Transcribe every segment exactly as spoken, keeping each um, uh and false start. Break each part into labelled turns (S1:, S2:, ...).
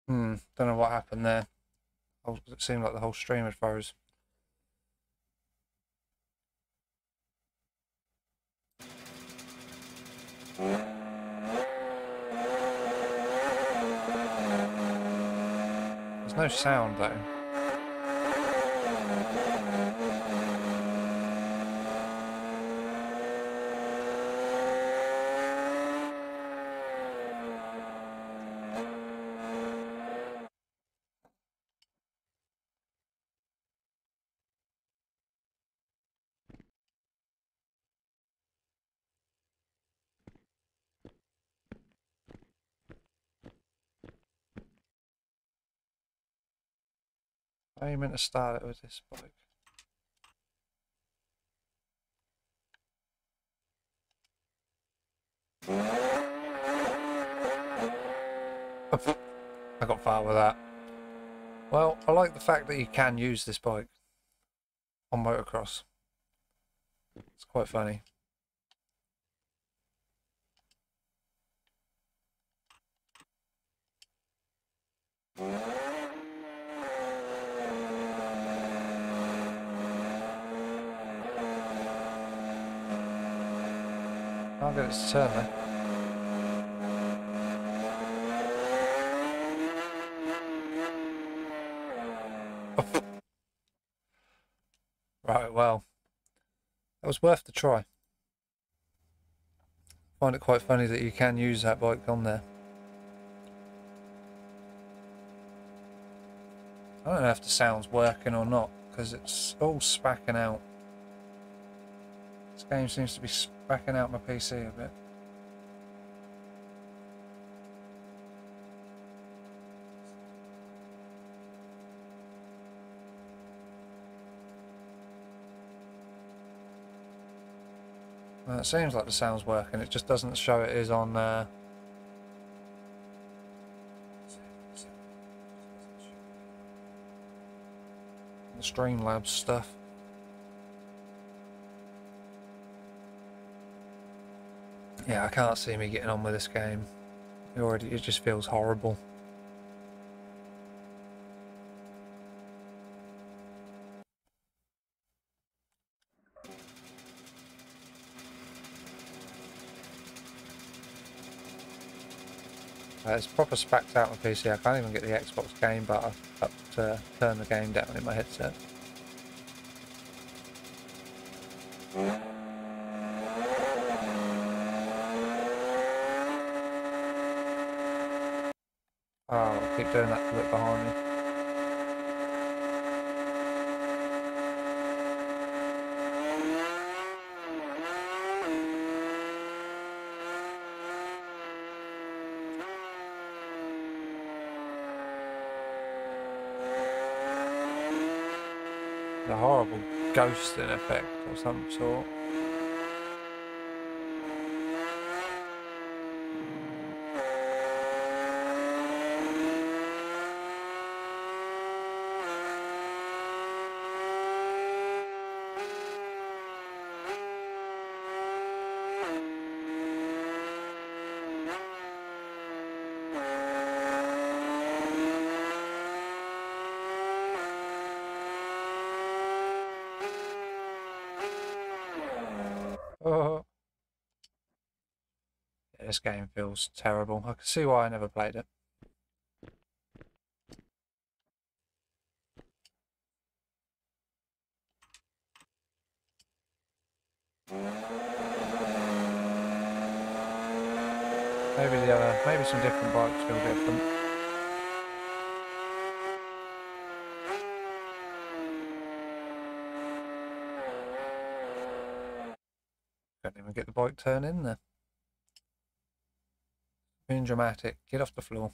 S1: Hmm, don't know what happened there. Oh, it seemed like the whole stream had froze. There's no sound though. How are you meant to start it with this bike? I got far with that. Well, I like the fact that you can use this bike on motocross. It's quite funny. I'll get it to turn there. Right, well, that was worth the try. I find it quite funny that you can use that bike on there. I don't know if the sound's working or not, because it's all spacking out. This game seems to be spacking out my P C a bit. Well, it seems like the sound's working, it just doesn't show it is on uh, the Streamlabs stuff. Yeah, I can't see me getting on with this game. It already, it just feels horrible. Uh, it's proper spacked out on P C. I can't even get the Xbox game button up to turn the game down in my headset. Oh, I keep doing that to look behind me. A horrible ghosting effect or some sort. Oh. Yeah, this game feels terrible. I can see why I never played it. Maybe the other, maybe some different bikes feel different. Couldn't even get the bike turn in there. Being dramatic. Get off the floor.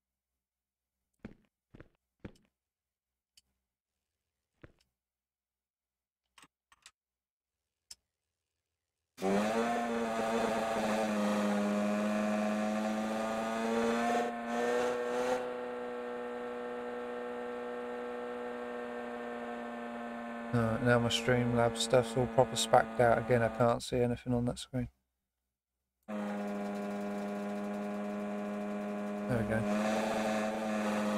S1: Uh, now my Streamlabs stuff's all proper spacked out again. I can't see anything on that screen. There we go.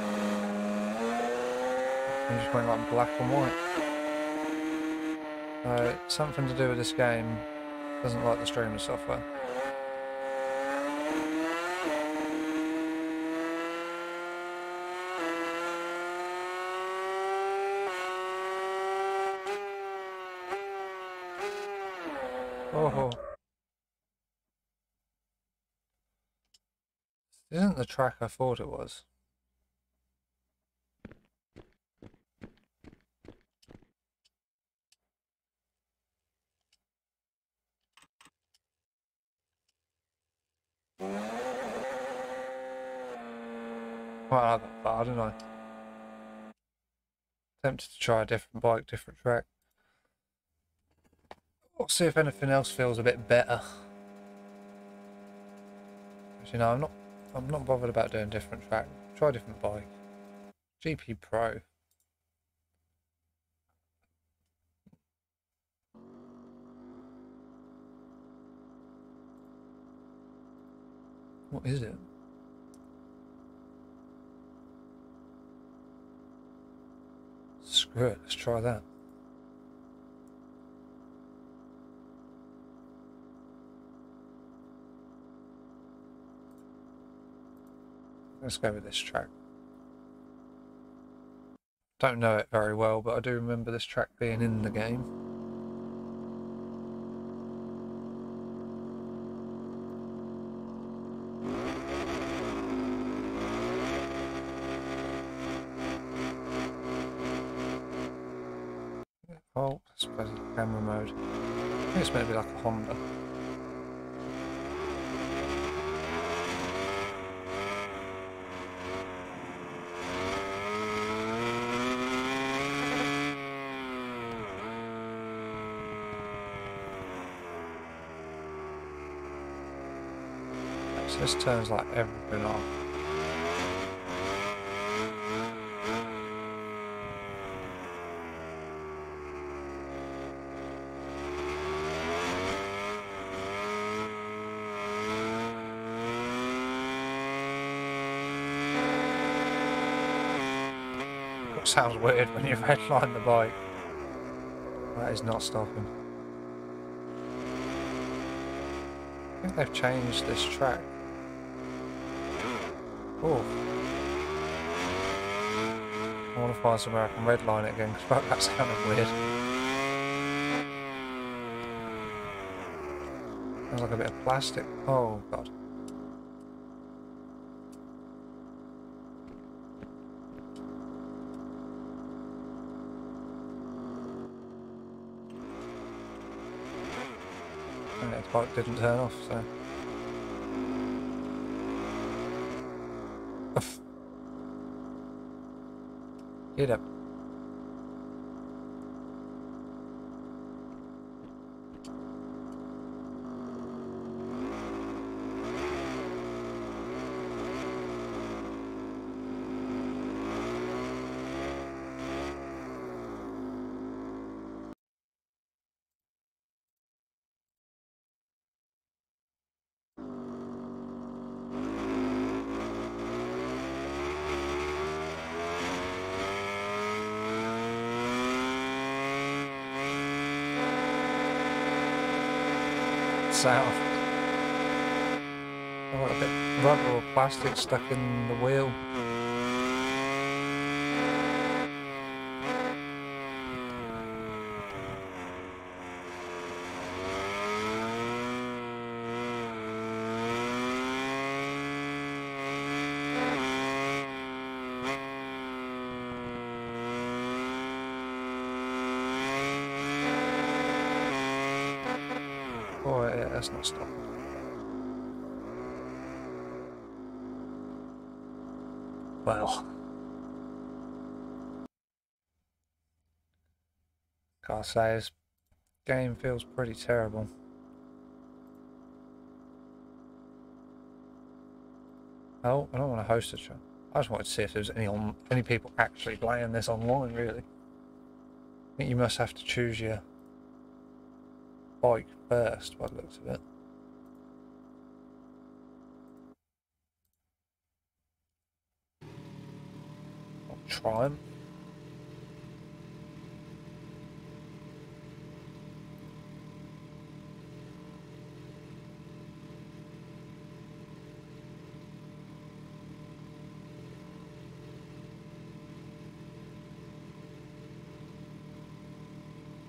S1: and just went like black and white. So something to do with this game doesn't like the streaming software. Oh, this isn't the track I thought it was. Well, I got far, didn't I? Tempted to try a different bike, different track. We'll see if anything else feels a bit better. You know, I'm not, I'm not bothered about doing different track. Try a different bike. G P Pro. What is it? Screw it, let's try that. Let's go with this track. Don't know it very well, but I do remember this track being in the game. Oh, I suppose it's camera mode. I think it's maybe like a Honda. So this turns like everything off. It sounds weird when you redline the bike. That is not stopping. I think they've changed this track. Oh. I want to find somewhere I can redline it again, because that's kind of weird. Sounds like a bit of plastic. Oh god. And the bike didn't turn off, so. Get up. Sound. Oh, a bit of rubber or plastic stuck in the wheel. Oh yeah, that's not stopping. Well, gotta say, this game feels pretty terrible. Oh, I don't want to host a show. I just wanted to see if there's any on any people actually playing this online. Really, I think you must have to choose your bike first, by the looks of it. I'll try 'em.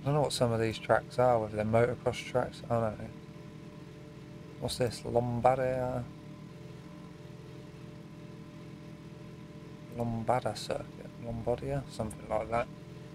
S1: don't know what some of these tracks are, whether they're motocross tracks. I don't know. What's this? Lombardia? Lombarda circuit? Lombardia? Something like that.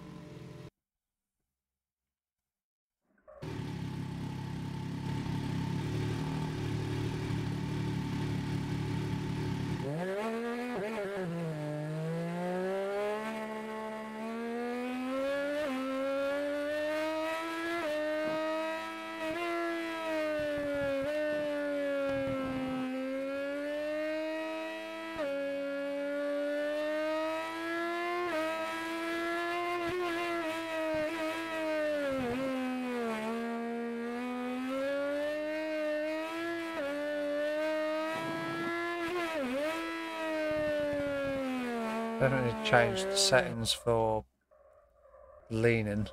S1: Definitely change the settings for leaning.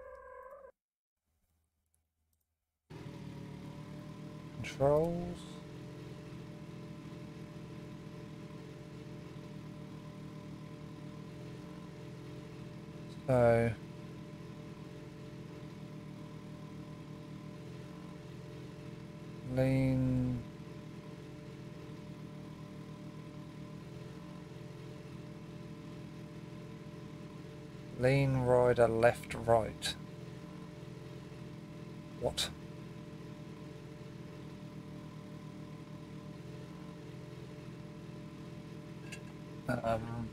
S1: Controls. So lean. Lean rider left right. What? Um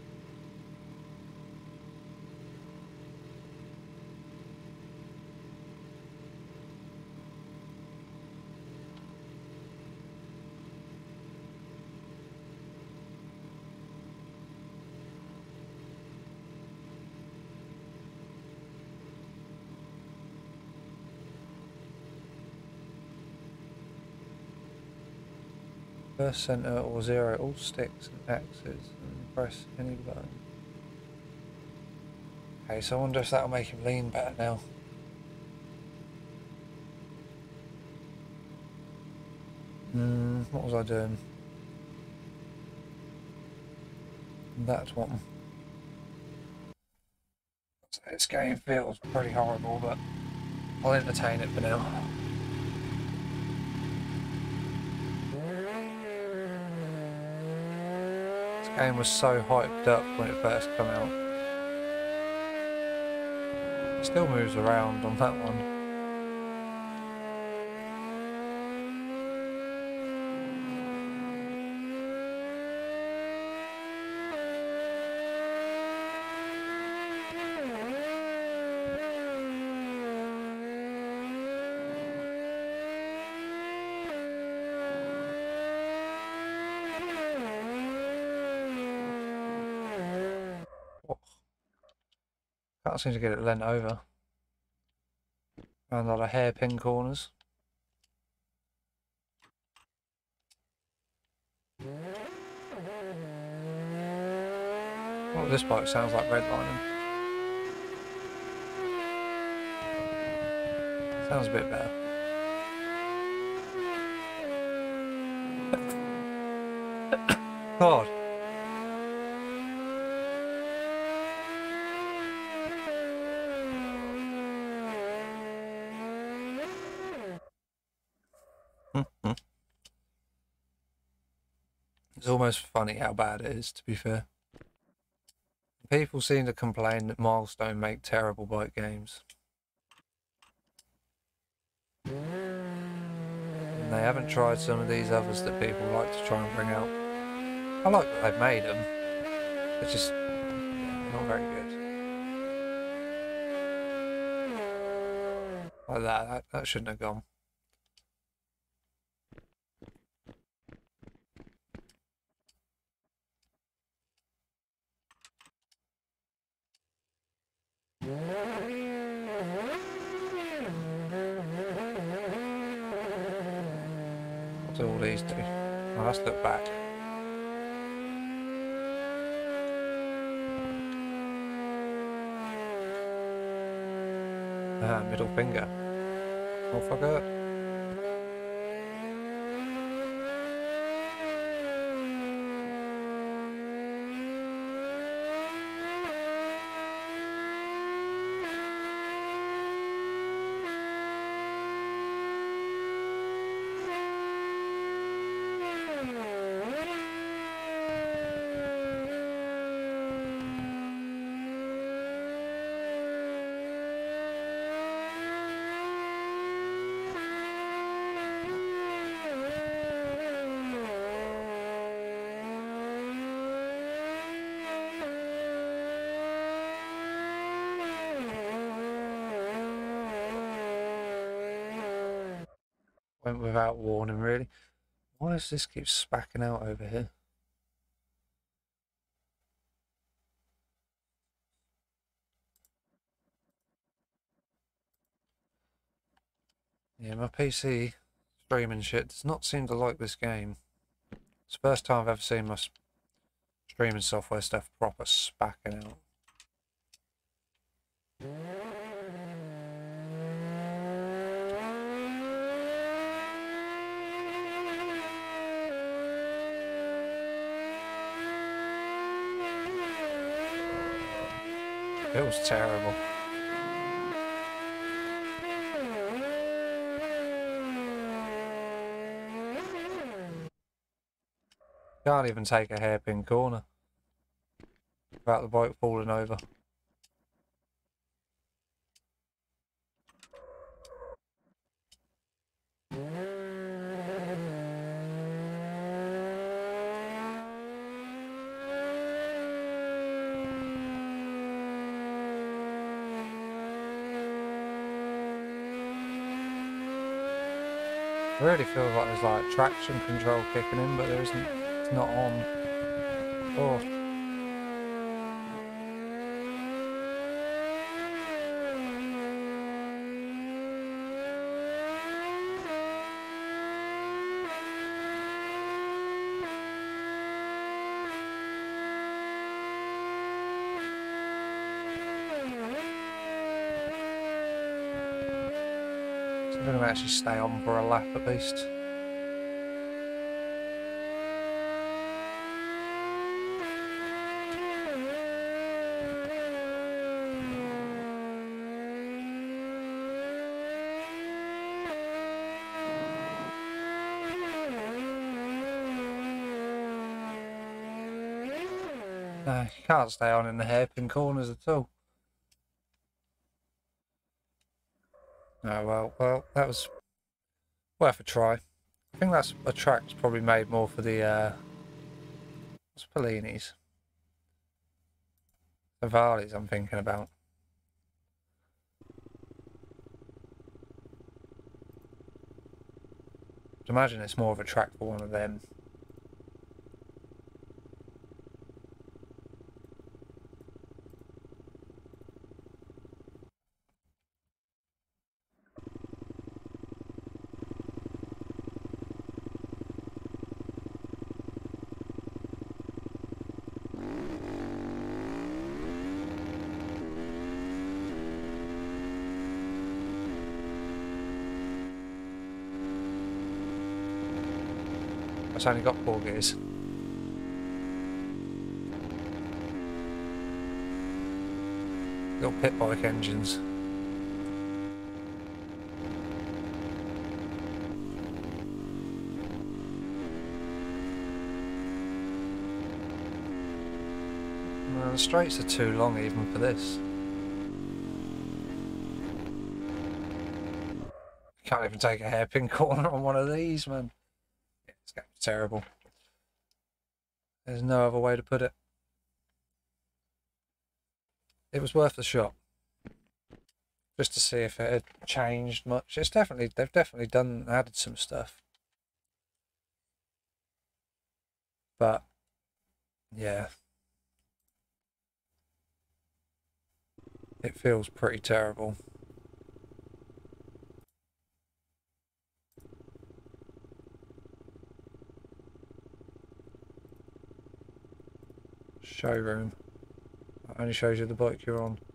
S1: First center or zero all sticks and axes and press any button. Okay, so I wonder if that'll make him lean better now. Hmm, what was I doing? That one. This game feels pretty horrible, but I'll entertain it for now. This game was so hyped up when it first came out. It still moves around on that one. Can't seem to get it leant over. Around a lot of hairpin corners. Oh, this bike sounds like redlining. Sounds a bit better. God. It's almost funny how bad it is, to be fair. People seem to complain that Milestone make terrible bike games. And they haven't tried some of these others that people like to try and bring out. I like that they've made them. It's just yeah, not very good. Like that, that, that shouldn't have gone. What do all these do? Oh, let's look back. Ah, middle finger. Oh, forgot. went without warning, really. Why does this keep spacking out over here? Yeah, my P C streaming shit does not seem to like this game. It's the first time I've ever seen my streaming software stuff proper spacking out. It was terrible. Can't even take a hairpin corner without the bike falling over. I really feel like there's like traction control kicking in, but there isn't. It's not on. Oh. I'm going to actually stay on for a lap at least. No, you can't stay on in the hairpin corners at all. Oh well, well, that was worth a try. I think that's a track that's probably made more for the uh, what's Pellini's? The Varley's I'm thinking about. I'd imagine it's more of a track for one of them. It's only got four gears. Little pit bike engines. No, the straights are too long even for this. Can't even take a hairpin corner on one of these, man. It's terrible. There's no other way to put it. It was worth the shot. Just to see if it had changed much. It's definitely, they've definitely done, added some stuff. But, yeah. It feels pretty terrible. Showroom. That only shows you the bike you're on.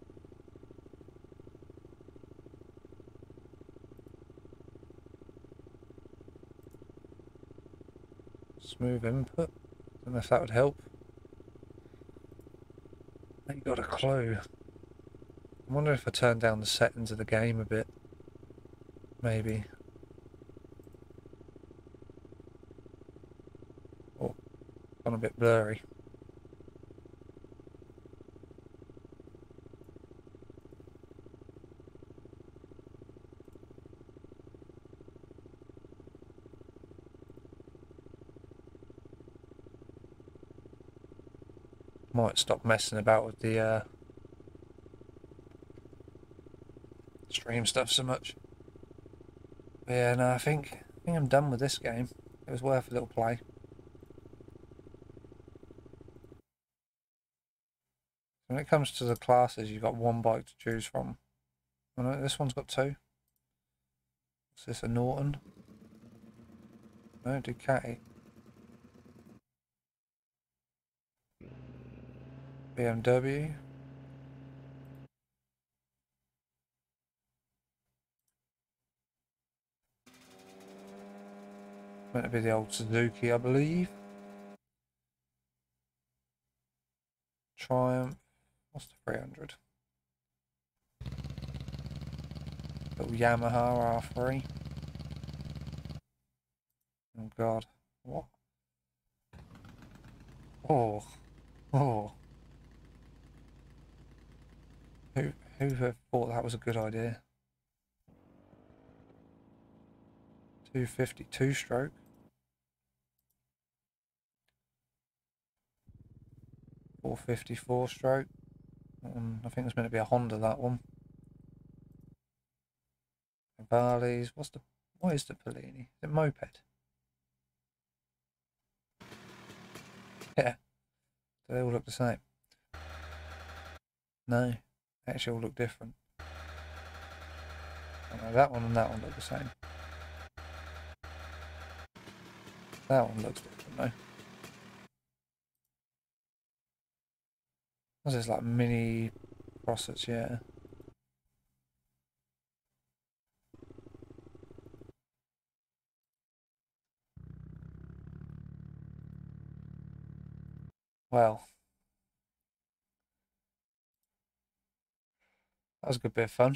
S1: Smooth input. Don't know if that would help. I ain't got a clue. I wonder if I turn down the settings of the game a bit. Maybe. Oh, gone a bit blurry. Might stop messing about with the uh, stream stuff so much. But yeah, no, I think think I'm done with this game. It was worth a little play. When it comes to the classes, you've got one bike to choose from. Oh, no, this one's got two. Is this a Norton? No, Ducati. B M W. Meant to be the old Suzuki, I believe. Triumph. What's the three hundred? Little Yamaha R three. Oh god. What? Oh. Oh. Who, who would have thought that was a good idea? two fifty-two stroke. four fifty-four stroke. Um, I think it's meant to be a Honda, that one. Cavalli's. What's the, what is the Pellini? Is it moped? Yeah. They all look the same. No. They actually all look different. Oh, no, that one and that one look the same. That one looks different though. What's this, like mini Crossets? Yeah. Well, that was a good bit of fun.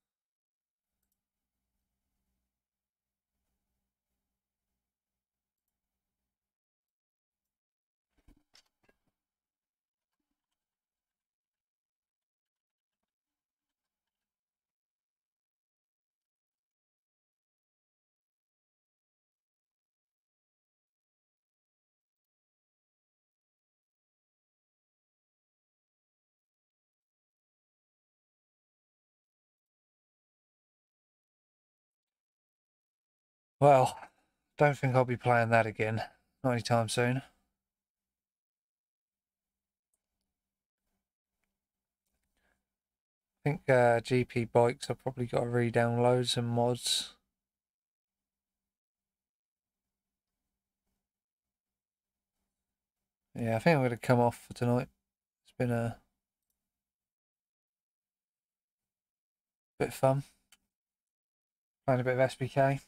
S1: Well, don't think I'll be playing that again. Not anytime soon. I think uh, G P bikes, I've probably got to re-download some mods. Yeah, I think I'm going to come off for tonight. It's been a bit of fun. Playing a bit of S B K.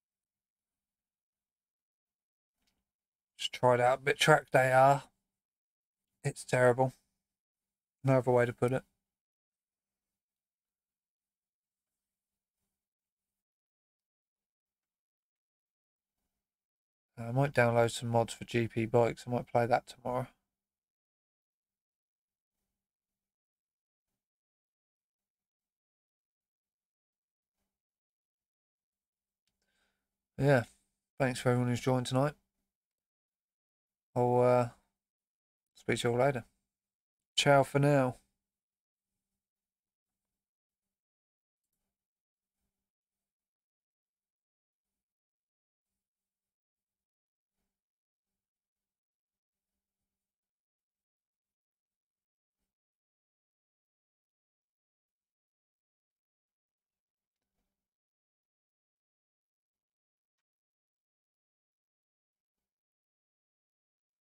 S1: Just tried out a bit Trackday R. It's terrible. No other way to put it. I might download some mods for G P bikes. I might play that tomorrow. Yeah. Thanks for everyone who's joined tonight. I'll uh, speak to you all later. Ciao for now.